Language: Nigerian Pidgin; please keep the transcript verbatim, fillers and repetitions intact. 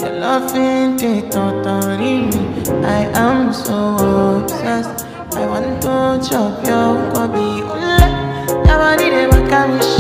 Your loving it totally me. I am so obsessed. I want to chop your kwabi. Ule, your body dey make me